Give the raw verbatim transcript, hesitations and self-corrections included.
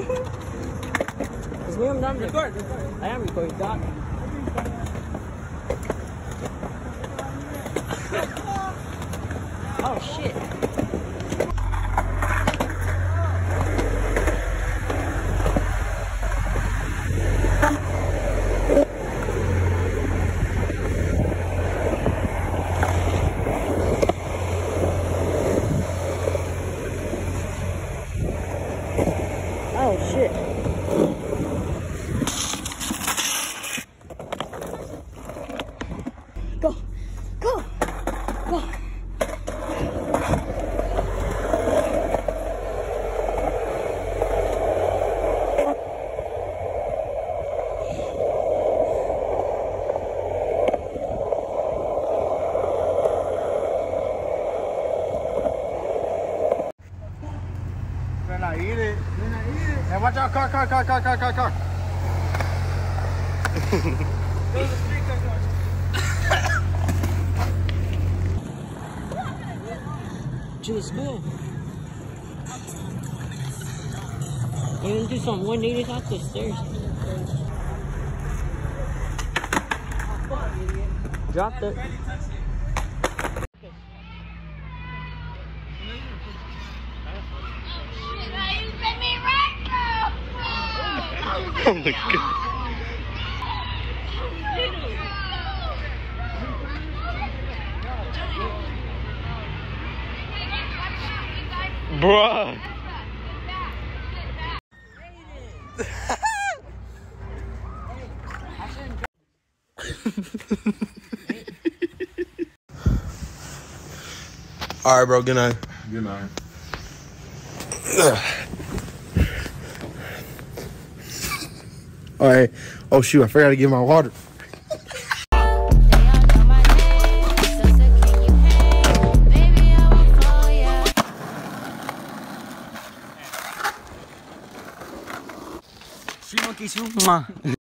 Is Liam done? Record. I am recording. Doc. Oh shit. Oh shit. Go, go, go. Then I eat it. Then I eat it. Hey, watch out, car, car, car, car, car, car, car. To the school. We're gonna do some one eighty off the stairs. Dropped it. Oh my god. Bruh. All right, bro. Good night. Good night. All right. Oh shoot! I forgot to get my water. Street monkey, shoot, ma.